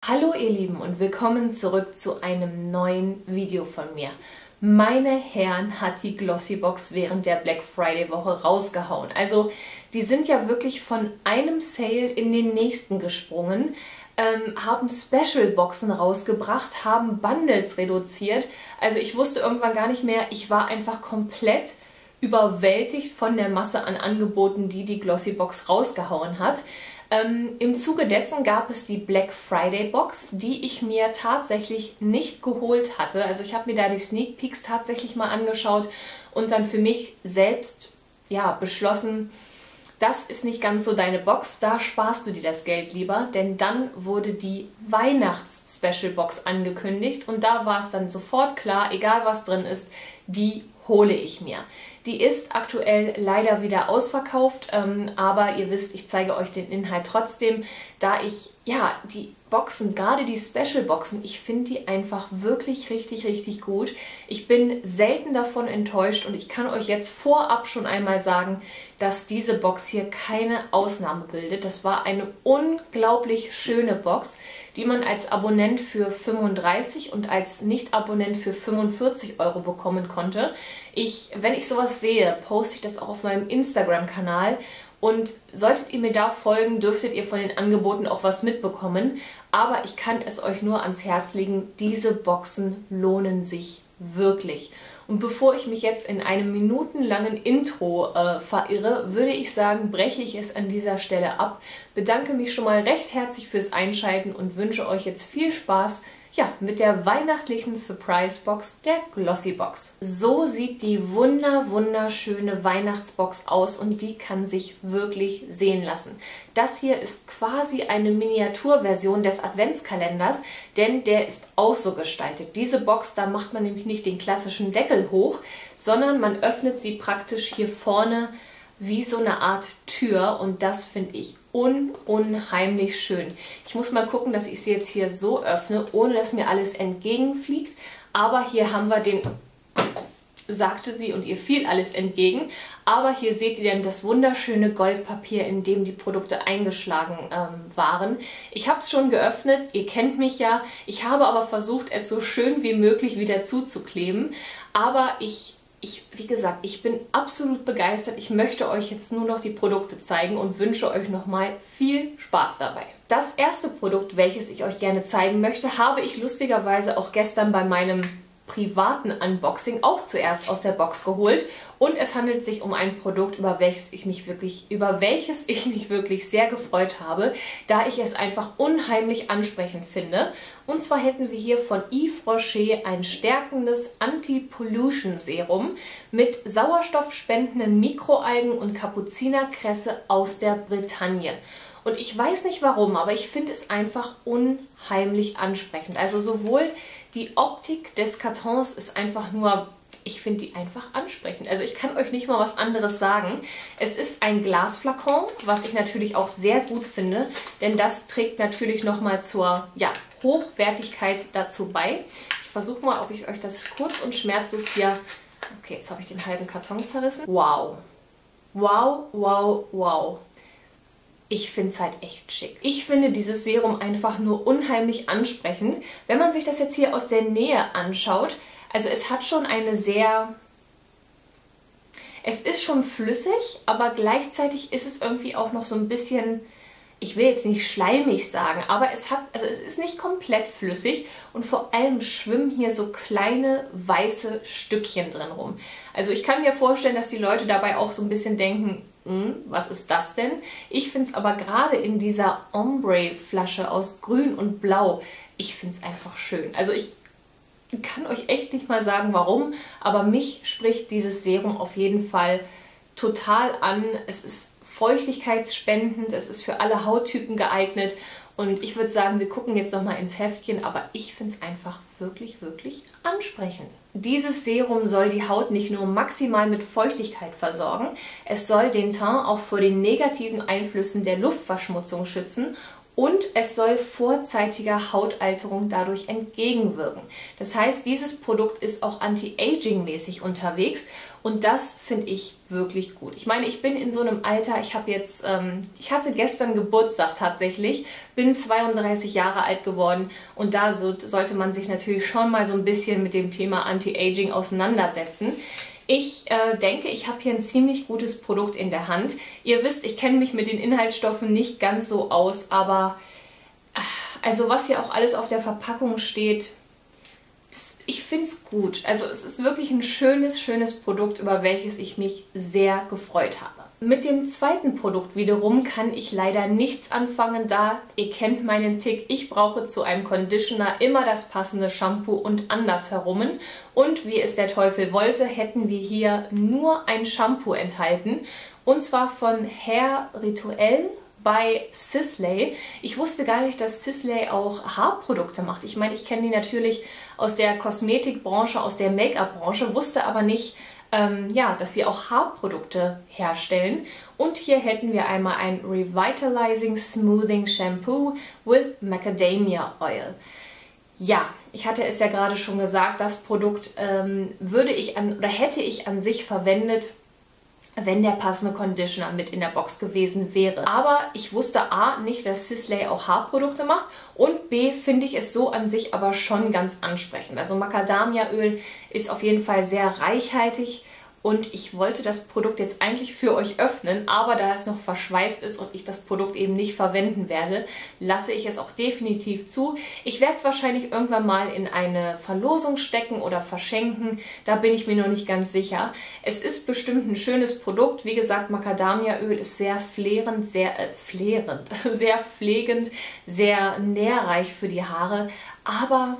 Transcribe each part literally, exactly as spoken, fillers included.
Hallo ihr Lieben und willkommen zurück zu einem neuen Video von mir. Meine Herren, hat die Glossybox während der Black Friday Woche rausgehauen. Also die sind ja wirklich von einem Sale in den nächsten gesprungen, ähm, haben Special Boxen rausgebracht, haben Bundles reduziert. Also ich wusste irgendwann gar nicht mehr, ich war einfach komplett überwältigt von der Masse an Angeboten, die die Glossybox rausgehauen hat. Ähm, Im Zuge dessen gab es die Black Friday Box, die ich mir tatsächlich nicht geholt hatte. Also ich habe mir da die Sneak Peeks tatsächlich mal angeschaut und dann für mich selbst ja, beschlossen, das ist nicht ganz so deine Box, da sparst du dir das Geld lieber, denn dann wurde die Weihnachts-Special-Box angekündigt und da war es dann sofort klar, egal was drin ist, die hole ich mir. Die ist aktuell leider wieder ausverkauft, ähm, aber ihr wisst, ich zeige euch den Inhalt trotzdem, da ich, ja, die Boxen, gerade die Special-Boxen, ich finde die einfach wirklich richtig, richtig gut. Ich bin selten davon enttäuscht und ich kann euch jetzt vorab schon einmal sagen, dass diese Box hier keine Ausnahme bildet. Das war eine unglaublich schöne Box, die man als Abonnent für fünfunddreißig und als Nicht-Abonnent für fünfundvierzig Euro bekommen konnte. Ich, wenn ich sowas sehe, poste ich das auch auf meinem Instagram-Kanal. Und solltet ihr mir da folgen, dürftet ihr von den Angeboten auch was mitbekommen. Aber ich kann es euch nur ans Herz legen, diese Boxen lohnen sich wirklich. Und bevor ich mich jetzt in einem minutenlangen Intro äh, verirre, würde ich sagen, breche ich es an dieser Stelle ab. Bedanke mich schon mal recht herzlich fürs Einschalten und wünsche euch jetzt viel Spaß ja, mit der weihnachtlichen Surprise-Box der Glossybox. So sieht die wunder wunderschöne Weihnachtsbox aus und die kann sich wirklich sehen lassen. Das hier ist quasi eine Miniaturversion des Adventskalenders, denn der ist auch so gestaltet. Diese Box, da macht man nämlich nicht den klassischen Deckel hoch, sondern man öffnet sie praktisch hier vorne wie so eine Art Tür und das finde ich un unheimlich schön. Ich muss mal gucken, dass ich sie jetzt hier so öffne, ohne dass mir alles entgegenfliegt. Aber hier haben wir den, sagte sie und ihr fiel alles entgegen. Aber hier seht ihr dann das wunderschöne Goldpapier, in dem die Produkte eingeschlagen ähm, waren. Ich habe es schon geöffnet, ihr kennt mich ja. Ich habe aber versucht, es so schön wie möglich wieder zuzukleben. Aber ich... Ich, wie gesagt, ich bin absolut begeistert. Ich möchte euch jetzt nur noch die Produkte zeigen und wünsche euch nochmal viel Spaß dabei. Das erste Produkt, welches ich euch gerne zeigen möchte, habe ich lustigerweise auch gestern bei meinem privaten Unboxing auch zuerst aus der Box geholt. Und es handelt sich um ein Produkt, über welches ich mich wirklich, über welches ich mich wirklich sehr gefreut habe, da ich es einfach unheimlich ansprechend finde. Und zwar hätten wir hier von Yves Rocher ein stärkendes Anti-Pollution-Serum mit sauerstoffspendenden Mikroalgen und Kapuzinerkresse aus der Bretagne. Und ich weiß nicht warum, aber ich finde es einfach unheimlich ansprechend. Also sowohl die Optik des Kartons ist einfach nur, ich finde die einfach ansprechend. Also ich kann euch nicht mal was anderes sagen. Es ist ein Glasflakon, was ich natürlich auch sehr gut finde, denn das trägt natürlich nochmal zur ja, Hochwertigkeit dazu bei. Ich versuche mal, ob ich euch das kurz und schmerzlos hier... Okay, jetzt habe ich den halben Karton zerrissen. Wow. Wow, wow, wow. Ich finde es halt echt schick. Ich finde dieses Serum einfach nur unheimlich ansprechend. Wenn man sich das jetzt hier aus der Nähe anschaut, also es hat schon eine sehr... Es ist schon flüssig, aber gleichzeitig ist es irgendwie auch noch so ein bisschen... Ich will jetzt nicht schleimig sagen, aber es hat, also es ist nicht komplett flüssig und vor allem schwimmen hier so kleine weiße Stückchen drin rum. Also ich kann mir vorstellen, dass die Leute dabei auch so ein bisschen denken, hm, was ist das denn? Ich finde es aber gerade in dieser Ombre-Flasche aus Grün und Blau, ich finde es einfach schön. Also ich kann euch echt nicht mal sagen, warum, aber mich spricht dieses Serum auf jeden Fall total an. Es ist feuchtigkeitsspendend, es ist für alle Hauttypen geeignet und ich würde sagen, wir gucken jetzt nochmal ins Heftchen, aber ich finde es einfach wirklich, wirklich ansprechend. Dieses Serum soll die Haut nicht nur maximal mit Feuchtigkeit versorgen, es soll den Teint auch vor den negativen Einflüssen der Luftverschmutzung schützen und es soll vorzeitiger Hautalterung dadurch entgegenwirken. Das heißt, dieses Produkt ist auch anti-aging-mäßig unterwegs und das finde ich wirklich gut. Ich meine, ich bin in so einem Alter, ich habe jetzt, ähm, ich hatte gestern Geburtstag tatsächlich, bin zweiunddreißig Jahre alt geworden und da so, sollte man sich natürlich schon mal so ein bisschen mit dem Thema Anti-Aging auseinandersetzen. Ich äh, denke, ich habe hier ein ziemlich gutes Produkt in der Hand. Ihr wisst, ich kenne mich mit den Inhaltsstoffen nicht ganz so aus, aber also was hier auch alles auf der Verpackung steht, das, ich finde es gut. Also es ist wirklich ein schönes, schönes Produkt, über welches ich mich sehr gefreut habe. Mit dem zweiten Produkt wiederum kann ich leider nichts anfangen, da ihr kennt meinen Tick, ich brauche zu einem Conditioner immer das passende Shampoo und andersherum. Und wie es der Teufel wollte, hätten wir hier nur ein Shampoo enthalten und zwar von Hair Rituel bei Sisley. Ich wusste gar nicht, dass Sisley auch Haarprodukte macht. Ich meine, ich kenne die natürlich aus der Kosmetikbranche, aus der Make-up-Branche, wusste aber nicht, ähm, ja, dass sie auch Haarprodukte herstellen. Und hier hätten wir einmal ein Revitalizing Smoothing Shampoo with Macadamia Oil. Ja, ich hatte es ja gerade schon gesagt, das Produkt ähm, würde ich an, oder hätte ich an sich verwendet, wenn der passende Conditioner mit in der Box gewesen wäre. Aber ich wusste A, nicht, dass Sisley auch Haarprodukte macht und B, finde ich es so an sich aber schon ganz ansprechend. Also Macadamiaöl ist auf jeden Fall sehr reichhaltig und ich wollte das Produkt jetzt eigentlich für euch öffnen, aber da es noch verschweißt ist und ich das Produkt eben nicht verwenden werde, lasse ich es auch definitiv zu. Ich werde es wahrscheinlich irgendwann mal in eine Verlosung stecken oder verschenken, da bin ich mir noch nicht ganz sicher. Es ist bestimmt ein schönes Produkt, wie gesagt, Macadamiaöl ist sehr flärend, sehr, äh, flärend, sehr pflegend, sehr nährreich für die Haare, aber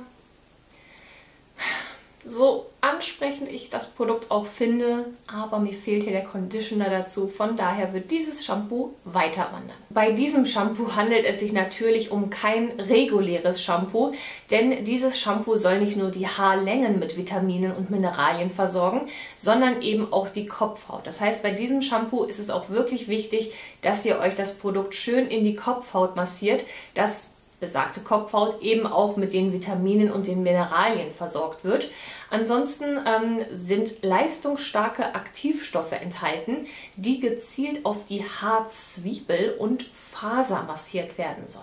so ansprechend ich das Produkt auch finde, aber mir fehlt hier der Conditioner dazu, von daher wird dieses Shampoo weiter wandern. Bei diesem Shampoo handelt es sich natürlich um kein reguläres Shampoo, denn dieses Shampoo soll nicht nur die Haarlängen mit Vitaminen und Mineralien versorgen, sondern eben auch die Kopfhaut. Das heißt, bei diesem Shampoo ist es auch wirklich wichtig, dass ihr euch das Produkt schön in die Kopfhaut massiert, dass besagte Kopfhaut eben auch mit den Vitaminen und den Mineralien versorgt wird. Ansonsten ähm, sind leistungsstarke Aktivstoffe enthalten, die gezielt auf die Haarzwiebel und Faser massiert werden sollen.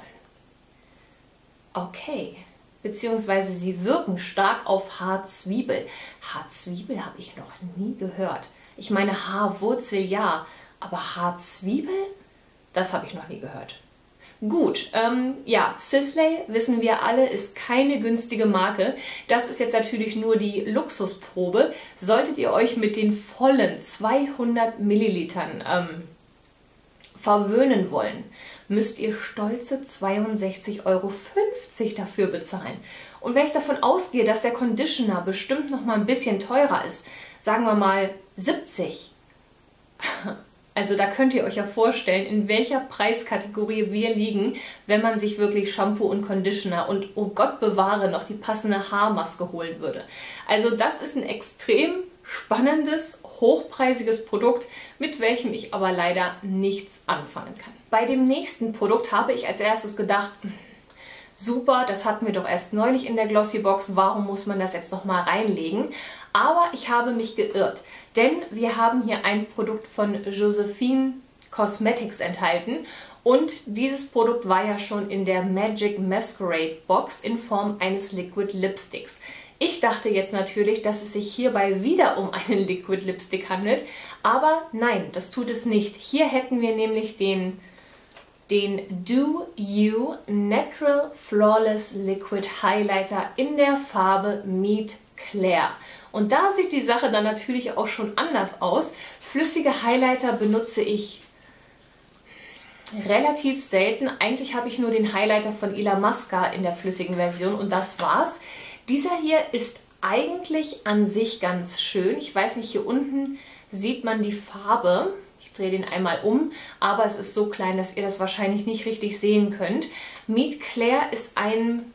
Okay, beziehungsweise sie wirken stark auf Haarzwiebel. Haarzwiebel habe ich noch nie gehört. Ich meine Haarwurzel ja, aber Haarzwiebel, das habe ich noch nie gehört. Gut, ähm, ja, Sisley, wissen wir alle, ist keine günstige Marke. Das ist jetzt natürlich nur die Luxusprobe. Solltet ihr euch mit den vollen zweihundert Millilitern ähm, verwöhnen wollen, müsst ihr stolze zweiundsechzig Euro fünfzig dafür bezahlen. Und wenn ich davon ausgehe, dass der Conditioner bestimmt noch mal ein bisschen teurer ist, sagen wir mal siebzig. Also da könnt ihr euch ja vorstellen, in welcher Preiskategorie wir liegen, wenn man sich wirklich Shampoo und Conditioner und, oh Gott bewahre, noch die passende Haarmaske holen würde. Also das ist ein extrem spannendes, hochpreisiges Produkt, mit welchem ich aber leider nichts anfangen kann. Bei dem nächsten Produkt habe ich als erstes gedacht, super, das hatten wir doch erst neulich in der Glossybox, warum muss man das jetzt nochmal reinlegen? Aber ich habe mich geirrt, denn wir haben hier ein Produkt von Josephine Cosmetics enthalten und dieses Produkt war ja schon in der Magic Masquerade Box in Form eines Liquid Lipsticks. Ich dachte jetzt natürlich, dass es sich hierbei wieder um einen Liquid Lipstick handelt, aber nein, das tut es nicht. Hier hätten wir nämlich den den Do You Natural Flawless Liquid Highlighter in der Farbe Meet Claire. Und da sieht die Sache dann natürlich auch schon anders aus. Flüssige Highlighter benutze ich relativ selten. Eigentlich habe ich nur den Highlighter von Illamasqua in der flüssigen Version und das war's. Dieser hier ist eigentlich an sich ganz schön. Ich weiß nicht, hier unten sieht man die Farbe. Ich drehe den einmal um, aber es ist so klein, dass ihr das wahrscheinlich nicht richtig sehen könnt. Meet Claire ist ein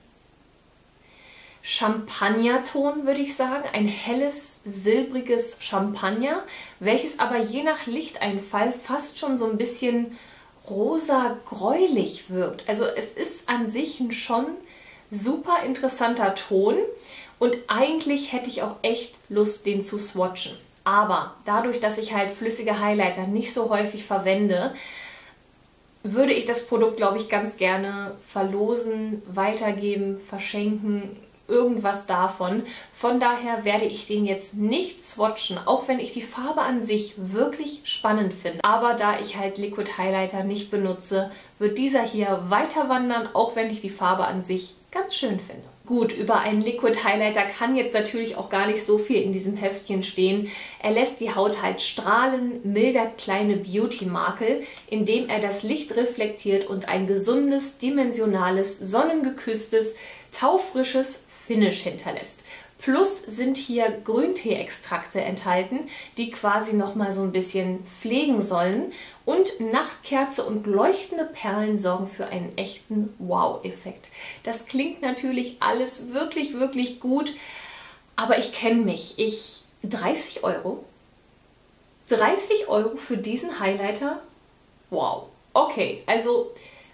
Champagnerton, würde ich sagen. Ein helles, silbriges Champagner, welches aber je nach Lichteinfall fast schon so ein bisschen rosa gräulich wirkt. Also es ist an sich ein schon super interessanter Ton und eigentlich hätte ich auch echt Lust, den zu swatchen. Aber dadurch, dass ich halt flüssige Highlighter nicht so häufig verwende, würde ich das Produkt, glaube ich, ganz gerne verlosen, weitergeben, verschenken, irgendwas davon. Von daher werde ich den jetzt nicht swatchen, auch wenn ich die Farbe an sich wirklich spannend finde. Aber da ich halt Liquid Highlighter nicht benutze, wird dieser hier weiter wandern, auch wenn ich die Farbe an sich ganz schön finde. Gut, über einen Liquid Highlighter kann jetzt natürlich auch gar nicht so viel in diesem Heftchen stehen. Er lässt die Haut halt strahlen, mildert kleine Beauty-Makel, indem er das Licht reflektiert und ein gesundes, dimensionales, sonnengeküsstes, taufrisches Finish hinterlässt. Plus sind hier Grüntee-Extrakte enthalten, die quasi nochmal so ein bisschen pflegen sollen. Und Nachtkerze und leuchtende Perlen sorgen für einen echten Wow-Effekt. Das klingt natürlich alles wirklich, wirklich gut, aber ich kenne mich. Ich dreißig Euro? dreißig Euro für diesen Highlighter? Wow. Okay, also...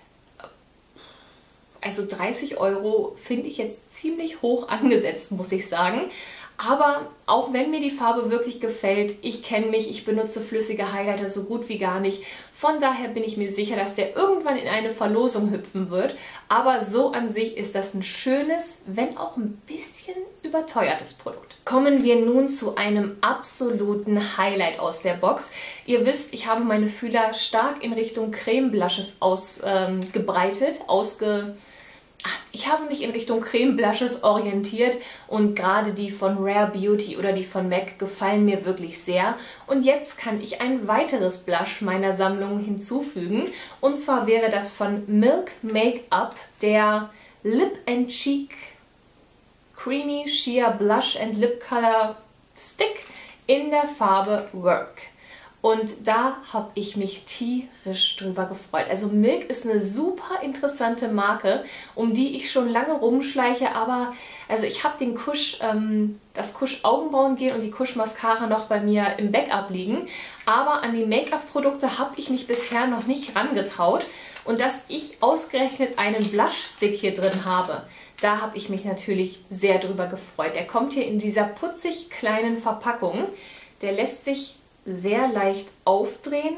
Also dreißig Euro finde ich jetzt ziemlich hoch angesetzt, muss ich sagen. Aber auch wenn mir die Farbe wirklich gefällt, ich kenne mich, ich benutze flüssige Highlighter so gut wie gar nicht. Von daher bin ich mir sicher, dass der irgendwann in eine Verlosung hüpfen wird. Aber so an sich ist das ein schönes, wenn auch ein bisschen überteuertes Produkt. Kommen wir nun zu einem absoluten Highlight aus der Box. Ihr wisst, ich habe meine Fühler stark in Richtung Creme Blushes ausgebreitet, ähm, ausge... Ich habe mich in Richtung Creme Blushes orientiert und gerade die von Rare Beauty oder die von M A C gefallen mir wirklich sehr. Und jetzt kann ich ein weiteres Blush meiner Sammlung hinzufügen. Und zwar wäre das von Milk Makeup der Lip and Cheek Creamy Sheer Blush and Lip Color Stick in der Farbe Work. Und da habe ich mich tierisch drüber gefreut. Also Milk ist eine super interessante Marke, um die ich schon lange rumschleiche, aber also ich habe den Kusch, ähm, das Kusch Augenbrauengel und die Kusch Mascara noch bei mir im Backup liegen, aber an die Make-up-Produkte habe ich mich bisher noch nicht rangetraut. Und dass ich ausgerechnet einen Blush-Stick hier drin habe, da habe ich mich natürlich sehr drüber gefreut. Der kommt hier in dieser putzig kleinen Verpackung. Der lässt sich sehr leicht aufdrehen.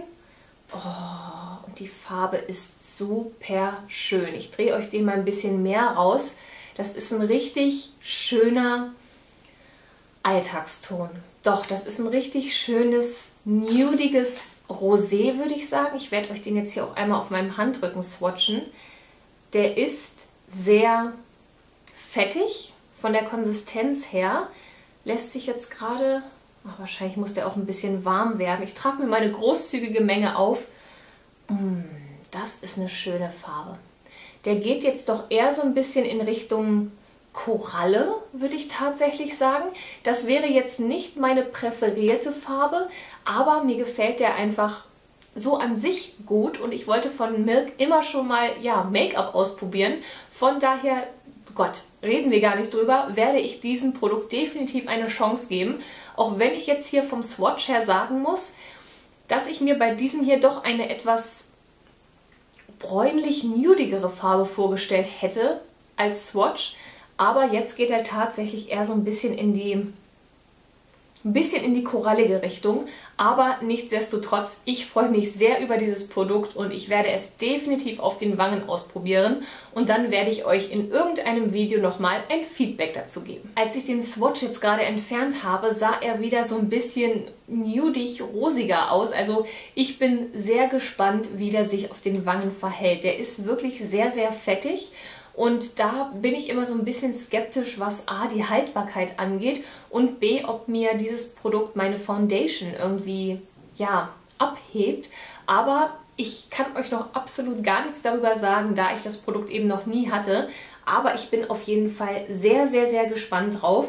Oh, und die Farbe ist super schön. Ich drehe euch den mal ein bisschen mehr raus. Das ist ein richtig schöner Alltagston. Doch, das ist ein richtig schönes, nudiges Rosé, würde ich sagen. Ich werde euch den jetzt hier auch einmal auf meinem Handrücken swatchen. Der ist sehr fettig von der Konsistenz her. Lässt sich jetzt gerade... Ach, wahrscheinlich muss der auch ein bisschen warm werden. Ich trage mir meine großzügige Menge auf. Mm, das ist eine schöne Farbe. Der geht jetzt doch eher so ein bisschen in Richtung Koralle, würde ich tatsächlich sagen. Das wäre jetzt nicht meine präferierte Farbe, aber mir gefällt der einfach so an sich gut. Und ich wollte von Milk immer schon mal ja, Make-up ausprobieren. Von daher... Gott, reden wir gar nicht drüber, werde ich diesem Produkt definitiv eine Chance geben. Auch wenn ich jetzt hier vom Swatch her sagen muss, dass ich mir bei diesem hier doch eine etwas bräunlich nudigere Farbe vorgestellt hätte als Swatch. Aber jetzt geht er tatsächlich eher so ein bisschen in die... Ein bisschen in die korallige Richtung, aber nichtsdestotrotz, ich freue mich sehr über dieses Produkt und ich werde es definitiv auf den Wangen ausprobieren und dann werde ich euch in irgendeinem Video nochmal ein Feedback dazu geben. Als ich den Swatch jetzt gerade entfernt habe, sah er wieder so ein bisschen nudig, rosiger aus. Also ich bin sehr gespannt, wie der sich auf den Wangen verhält. Der ist wirklich sehr, sehr fettig. Und da bin ich immer so ein bisschen skeptisch, was A, die Haltbarkeit angeht und B, ob mir dieses Produkt meine Foundation irgendwie, ja, abhebt. Aber ich kann euch noch absolut gar nichts darüber sagen, da ich das Produkt eben noch nie hatte. Aber ich bin auf jeden Fall sehr, sehr, sehr gespannt drauf.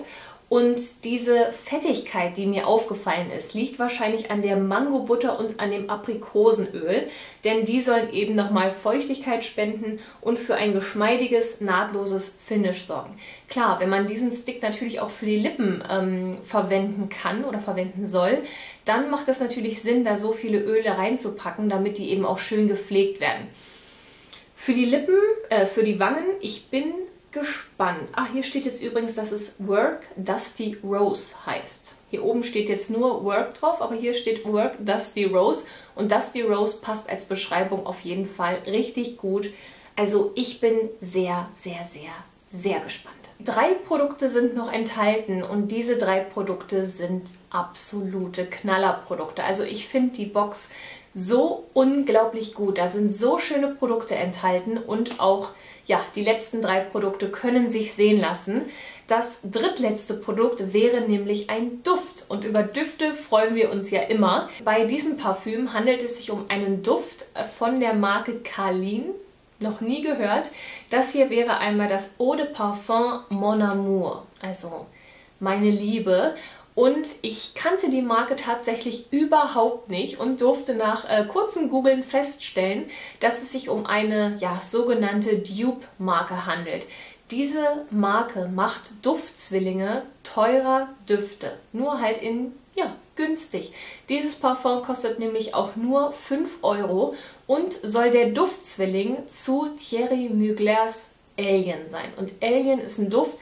Und diese Fettigkeit, die mir aufgefallen ist, liegt wahrscheinlich an der Mangobutter und an dem Aprikosenöl, denn die sollen eben nochmal Feuchtigkeit spenden und für ein geschmeidiges, nahtloses Finish sorgen. Klar, wenn man diesen Stick natürlich auch für die Lippen ähm, verwenden kann oder verwenden soll, dann macht es natürlich Sinn, da so viele Öle reinzupacken, damit die eben auch schön gepflegt werden. Für die Lippen, äh, für die Wangen, ich bin gespannt. Ach, hier steht jetzt übrigens, dass es Work Dusty Rose heißt. Hier oben steht jetzt nur Work drauf, aber hier steht Work Dusty Rose und Dusty Rose passt als Beschreibung auf jeden Fall richtig gut. Also ich bin sehr, sehr, sehr, sehr gespannt. Drei Produkte sind noch enthalten und diese drei Produkte sind absolute Knallerprodukte. Also ich finde die Box so unglaublich gut. Da sind so schöne Produkte enthalten und auch ja, die letzten drei Produkte können sich sehen lassen. Das drittletzte Produkt wäre nämlich ein Duft und über Düfte freuen wir uns ja immer. Bei diesem Parfüm handelt es sich um einen Duft von der Marke Carlin. Noch nie gehört. Das hier wäre einmal das Eau de Parfum Mon Amour, also meine Liebe. Und ich kannte die Marke tatsächlich überhaupt nicht und durfte nach äh, kurzem Googlen feststellen, dass es sich um eine ja, sogenannte Dupe-Marke handelt. Diese Marke macht Duftzwillinge teurer Düfte, nur halt in ja, günstig. Dieses Parfum kostet nämlich auch nur fünf Euro und soll der Duftzwilling zu Thierry Muglers Alien sein. Und Alien ist ein Duft,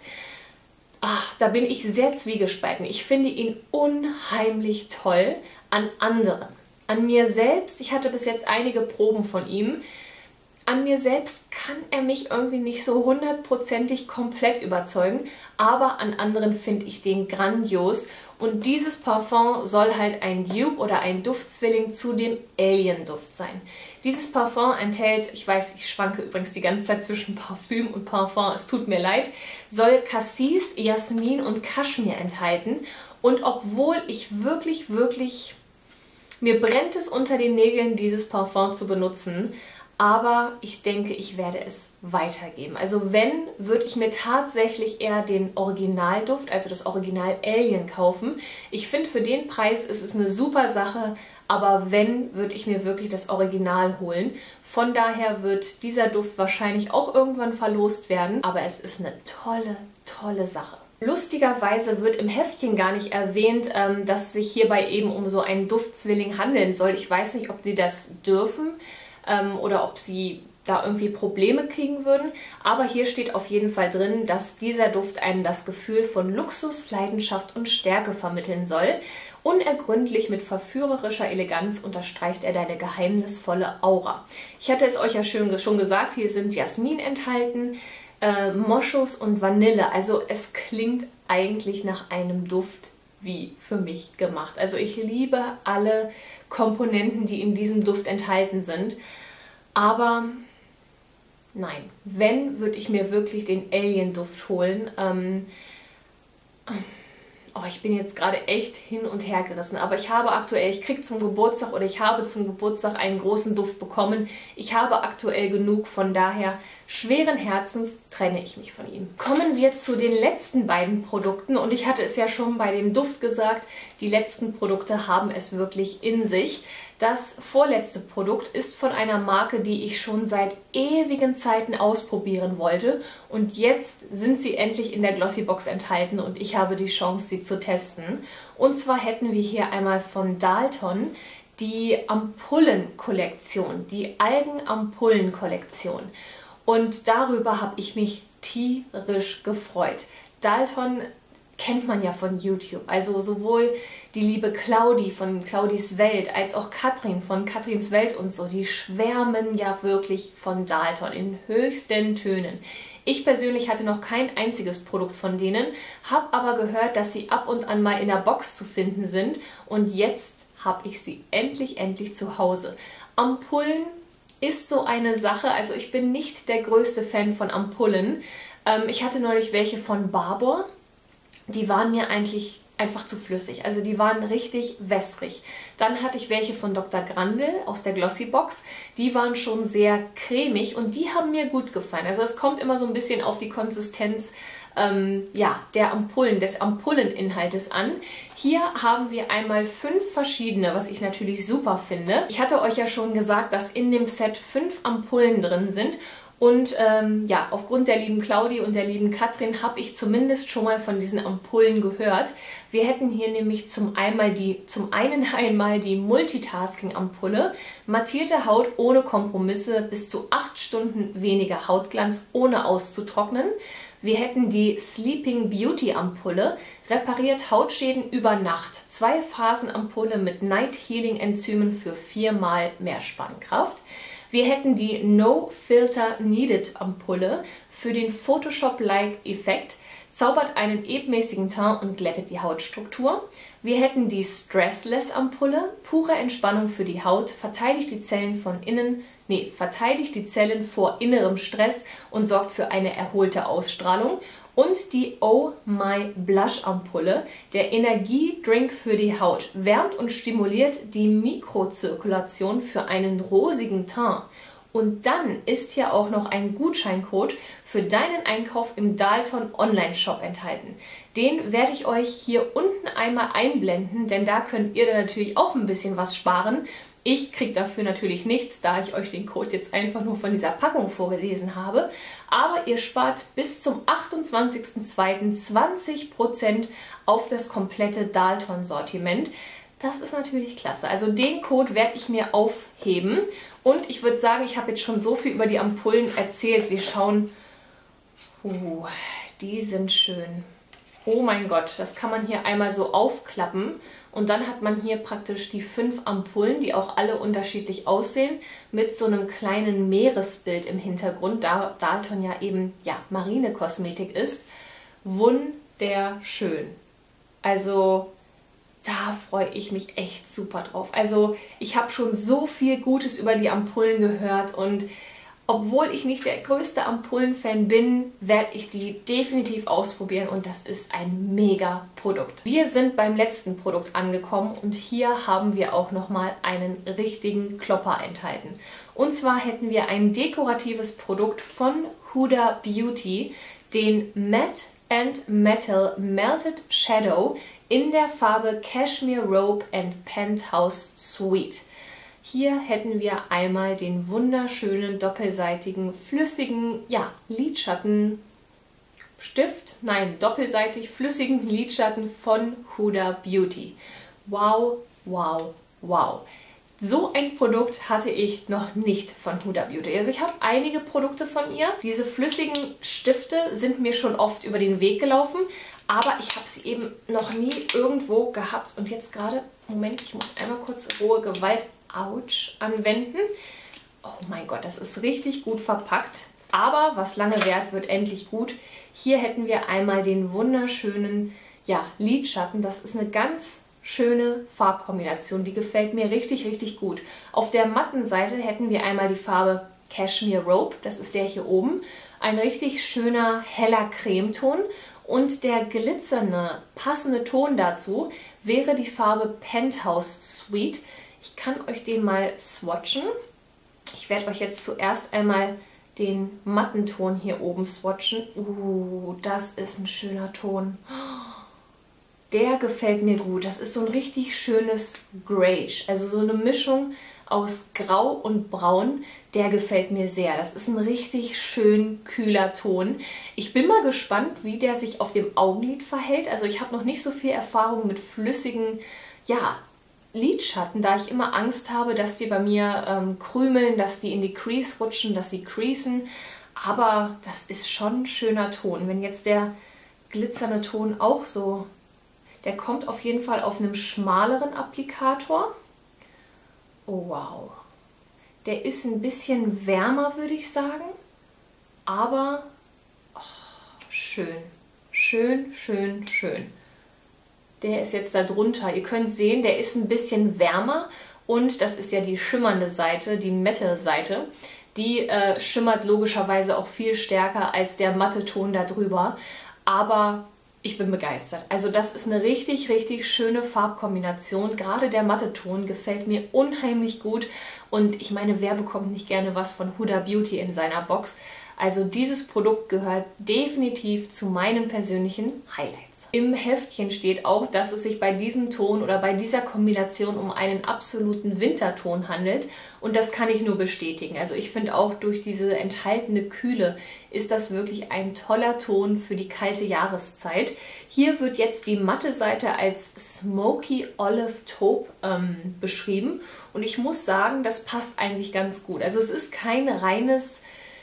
ach, da bin ich sehr zwiegespalten. Ich finde ihn unheimlich toll an anderen. An mir selbst, ich hatte bis jetzt einige Proben von ihm, an mir selbst kann er mich irgendwie nicht so hundertprozentig komplett überzeugen, aber an anderen finde ich den grandios. Und dieses Parfum soll halt ein Dupe oder ein Duftzwilling zu dem Alien-Duft sein. Dieses Parfum enthält, ich weiß, ich schwanke übrigens die ganze Zeit zwischen Parfüm und Parfum, es tut mir leid, soll Cassis, Jasmin und Kaschmir enthalten. Und obwohl ich wirklich, wirklich, mir brennt es unter den Nägeln, dieses Parfum zu benutzen, aber ich denke, ich werde es weitergeben. Also wenn, würde ich mir tatsächlich eher den Originalduft, also das Original Alien kaufen. Ich finde, für den Preis ist es eine super Sache, aber wenn, würde ich mir wirklich das Original holen. Von daher wird dieser Duft wahrscheinlich auch irgendwann verlost werden, aber es ist eine tolle, tolle Sache. Lustigerweise wird im Heftchen gar nicht erwähnt, dass es sich hierbei eben um so einen Duftzwilling handeln soll. Ich weiß nicht, ob die das dürfen oder ob sie da irgendwie Probleme kriegen würden. Aber hier steht auf jeden Fall drin, dass dieser Duft einem das Gefühl von Luxus, Leidenschaft und Stärke vermitteln soll. Unergründlich mit verführerischer Eleganz unterstreicht er deine geheimnisvolle Aura. Ich hatte es euch ja schön, schon gesagt, hier sind Jasmin enthalten, äh, Moschus und Vanille. Also es klingt eigentlich nach einem Duft wie für mich gemacht. Also ich liebe alle Komponenten, die in diesem Duft enthalten sind. Aber nein, wenn, würde ich mir wirklich den Alien-Duft holen. Ähm, oh, ich bin jetzt gerade echt hin und her gerissen. Aber ich habe aktuell, ich kriege zum Geburtstag oder ich habe zum Geburtstag einen großen Duft bekommen. Ich habe aktuell genug, von daher schweren Herzens trenne ich mich von ihm. Kommen wir zu den letzten beiden Produkten und ich hatte es ja schon bei dem Duft gesagt, die letzten Produkte haben es wirklich in sich. Das vorletzte Produkt ist von einer Marke, die ich schon seit ewigen Zeiten ausprobieren wollte und jetzt sind sie endlich in der Glossybox enthalten und ich habe die Chance, sie zu testen. Und zwar hätten wir hier einmal von Dalton die Ampullen-Kollektion, die Algen-Ampullen-Kollektion. Und darüber habe ich mich tierisch gefreut. Dalton kennt man ja von YouTube. Also sowohl die liebe Claudi von Claudis Welt als auch Katrin von Katrins Welt und so. Die schwärmen ja wirklich von Dalton in höchsten Tönen. Ich persönlich hatte noch kein einziges Produkt von denen, habe aber gehört, dass sie ab und an mal in der Box zu finden sind. Und jetzt habe ich sie endlich, endlich zu Hause. Ampullen ist so eine Sache, also ich bin nicht der größte Fan von Ampullen. Ähm, ich hatte neulich welche von Barbour, die waren mir eigentlich einfach zu flüssig. Also die waren richtig wässrig. Dann hatte ich welche von Doktor Grandl aus der Glossybox. Die waren schon sehr cremig und die haben mir gut gefallen. Also es kommt immer so ein bisschen auf die Konsistenz ähm, ja, der Ampullen, des Ampulleninhaltes an. Hier haben wir einmal fünf verschiedene, was ich natürlich super finde. Ich hatte euch ja schon gesagt, dass in dem Set fünf Ampullen drin sind. Und ähm, ja, aufgrund der lieben Claudi und der lieben Katrin habe ich zumindest schon mal von diesen Ampullen gehört. Wir hätten hier nämlich zum, einmal die, zum einen einmal die Multitasking-Ampulle, mattierte Haut ohne Kompromisse, bis zu acht Stunden weniger Hautglanz ohne auszutrocknen. Wir hätten die Sleeping Beauty Ampulle, repariert Hautschäden über Nacht. Zwei Phasen Ampulle mit Night Healing Enzymen für viermal mehr Spannkraft. Wir hätten die No Filter Needed Ampulle für den Photoshop-like Effekt, zaubert einen ebenmäßigen Teint und glättet die Hautstruktur. Wir hätten die Stressless Ampulle, pure Entspannung für die Haut, verteidigt die Zellen von innen, nee, verteidigt die Zellen vor innerem Stress und sorgt für eine erholte Ausstrahlung. Und die Oh My Blush Ampulle, der Energiedrink für die Haut, wärmt und stimuliert die Mikrozirkulation für einen rosigen Teint. Und dann ist hier auch noch ein Gutscheincode für deinen Einkauf im Dalton Online-Shop enthalten. Den werde ich euch hier unten einmal einblenden, denn da könnt ihr dann natürlich auch ein bisschen was sparen. Ich kriege dafür natürlich nichts, da ich euch den Code jetzt einfach nur von dieser Packung vorgelesen habe. Aber ihr spart bis zum achtundzwanzigsten zweiten zwanzig Prozent auf das komplette Dalton-Sortiment. Das ist natürlich klasse. Also den Code werde ich mir aufheben. Und ich würde sagen, ich habe jetzt schon so viel über die Ampullen erzählt. Wir schauen... Uh, die sind schön. Oh mein Gott, das kann man hier einmal so aufklappen. Und dann hat man hier praktisch die fünf Ampullen, die auch alle unterschiedlich aussehen, mit so einem kleinen Meeresbild im Hintergrund, da Dalton ja eben ja, Marine-Kosmetik ist. Wunderschön. Also da freue ich mich echt super drauf. Also ich habe schon so viel Gutes über die Ampullen gehört und obwohl ich nicht der größte Ampullen-Fan bin, werde ich die definitiv ausprobieren und das ist ein mega Produkt. Wir sind beim letzten Produkt angekommen und hier haben wir auch nochmal einen richtigen Klopper enthalten. Und zwar hätten wir ein dekoratives Produkt von Huda Beauty, den Matte and Metal Melted Shadow in der Farbe Cashmere Robe and Penthouse Suite. Hier hätten wir einmal den wunderschönen doppelseitigen, flüssigen, ja, Lidschattenstift, nein, doppelseitig flüssigen Lidschatten von Huda Beauty. Wow, wow, wow. So ein Produkt hatte ich noch nicht von Huda Beauty. Also ich habe einige Produkte von ihr. Diese flüssigen Stifte sind mir schon oft über den Weg gelaufen, aber ich habe sie eben noch nie irgendwo gehabt. Und jetzt gerade, Moment, ich muss einmal kurz rohe Gewalt, ouch, anwenden. Oh mein Gott, das ist richtig gut verpackt. Aber was lange währt, wird endlich gut. Hier hätten wir einmal den wunderschönen ja, Lidschatten. Das ist eine ganz schöne Farbkombination. Die gefällt mir richtig, richtig gut. Auf der matten Seite hätten wir einmal die Farbe Cashmere Robe. Das ist der hier oben. Ein richtig schöner, heller Cremeton. Und der glitzernde, passende Ton dazu wäre die Farbe Penthouse Suite. Ich kann euch den mal swatchen. Ich werde euch jetzt zuerst einmal den matten Ton hier oben swatchen. Uh, das ist ein schöner Ton. Der gefällt mir gut. Das ist so ein richtig schönes Greyish. Also so eine Mischung aus Grau und Braun. Der gefällt mir sehr. Das ist ein richtig schön kühler Ton. Ich bin mal gespannt, wie der sich auf dem Augenlid verhält. Also ich habe noch nicht so viel Erfahrung mit flüssigen, ja, Lidschatten, da ich immer Angst habe, dass die bei mir ähm, krümeln, dass die in die Crease rutschen, dass sie creasen. Aber das ist schon ein schöner Ton. Wenn jetzt der glitzernde Ton auch so... Der kommt auf jeden Fall auf einem schmaleren Applikator. Oh wow. Der ist ein bisschen wärmer, würde ich sagen. Aber oh, schön. Schön, schön, schön. Der ist jetzt da drunter. Ihr könnt sehen, der ist ein bisschen wärmer. Und das ist ja die schimmernde Seite, die Metal-Seite. Die äh, schimmert logischerweise auch viel stärker als der matte Ton da drüber. Aber Ich bin begeistert. Also das ist eine richtig, richtig schöne Farbkombination. Gerade der matte Ton gefällt mir unheimlich gut. Und ich meine, wer bekommt nicht gerne was von Huda Beauty in seiner Box? Also dieses Produkt gehört definitiv zu meinen persönlichen Highlights. Im Heftchen steht auch, dass es sich bei diesem Ton oder bei dieser Kombination um einen absoluten Winterton handelt. Und das kann ich nur bestätigen. Also ich finde auch durch diese enthaltene Kühle ist das wirklich ein toller Ton für die kalte Jahreszeit. Hier wird jetzt die matte Seite als Smoky Olive Taupe ähm, beschrieben. Und ich muss sagen, das passt eigentlich ganz gut. Also es ist kein reines...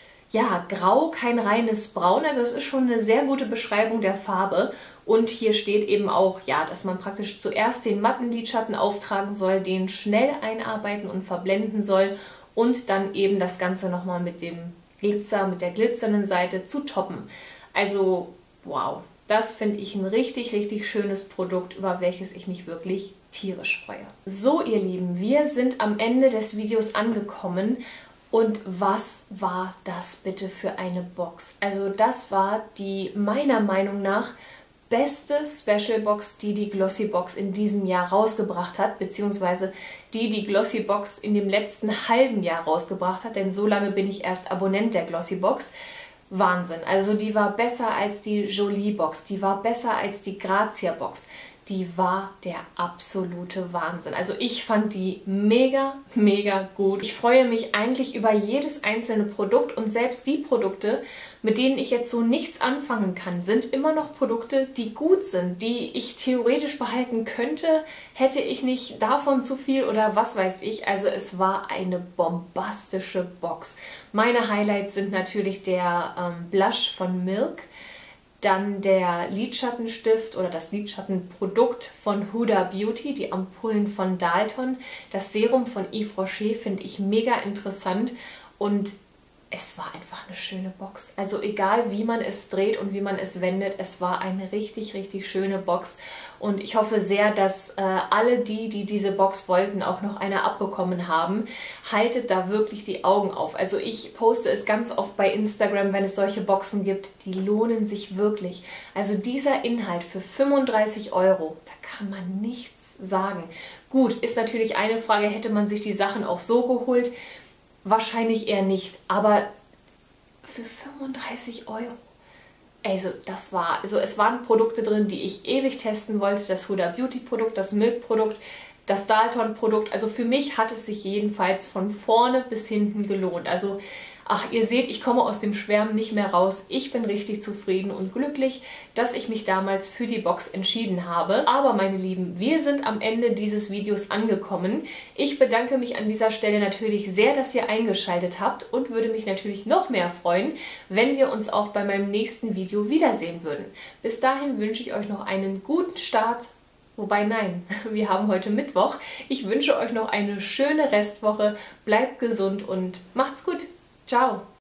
Ja, grau, kein reines Braun, also es ist schon eine sehr gute Beschreibung der Farbe. Und hier steht eben auch, ja, dass man praktisch zuerst den matten Lidschatten auftragen soll, den schnell einarbeiten und verblenden soll und dann eben das Ganze nochmal mit dem Glitzer, mit der glitzernden Seite zu toppen. Also, wow, das finde ich ein richtig, richtig schönes Produkt, über welches ich mich wirklich tierisch freue. So, ihr Lieben, wir sind am Ende des Videos angekommen. Und was war das bitte für eine Box? Also das war die meiner Meinung nach beste Special Box, die die Glossybox in diesem Jahr rausgebracht hat, beziehungsweise die die Glossybox in dem letzten halben Jahr rausgebracht hat, denn so lange bin ich erst Abonnent der Glossybox. Wahnsinn, also die war besser als die Jolie Box, die war besser als die Grazia Box. Die war der absolute Wahnsinn. Also ich fand die mega, mega gut. Ich freue mich eigentlich über jedes einzelne Produkt und selbst die Produkte, mit denen ich jetzt so nichts anfangen kann, sind immer noch Produkte, die gut sind, die ich theoretisch behalten könnte, hätte ich nicht davon zu viel oder was weiß ich. Also es war eine bombastische Box. Meine Highlights sind natürlich der ähm, Blush von Milk, dann der Lidschattenstift oder das Lidschattenprodukt von Huda Beauty, die Ampullen von Dalton. Das Serum von Yves Rocher finde ich mega interessant und es war einfach eine schöne Box. Also egal wie man es dreht und wie man es wendet, es war eine richtig, richtig schöne Box. Und ich hoffe sehr, dass äh, alle die, die diese Box wollten, auch noch eine abbekommen haben. Haltet da wirklich die Augen auf. Also ich poste es ganz oft bei Instagram, wenn es solche Boxen gibt. Die lohnen sich wirklich. Also dieser Inhalt für fünfunddreißig Euro, da kann man nichts sagen. Gut, ist natürlich eine Frage, hätte man sich die Sachen auch so geholt? Wahrscheinlich eher nicht, aber für fünfunddreißig Euro. Also das war, also es waren Produkte drin, die ich ewig testen wollte. Das Huda Beauty Produkt, das Milk Produkt, das Dalton Produkt. Also für mich hat es sich jedenfalls von vorne bis hinten gelohnt. Also ach, ihr seht, ich komme aus dem Schwärmen nicht mehr raus. Ich bin richtig zufrieden und glücklich, dass ich mich damals für die Box entschieden habe. Aber meine Lieben, wir sind am Ende dieses Videos angekommen. Ich bedanke mich an dieser Stelle natürlich sehr, dass ihr eingeschaltet habt und würde mich natürlich noch mehr freuen, wenn wir uns auch bei meinem nächsten Video wiedersehen würden. Bis dahin wünsche ich euch noch einen guten Start. Wobei nein, wir haben heute Mittwoch. Ich wünsche euch noch eine schöne Restwoche. Bleibt gesund und macht's gut. Ciao!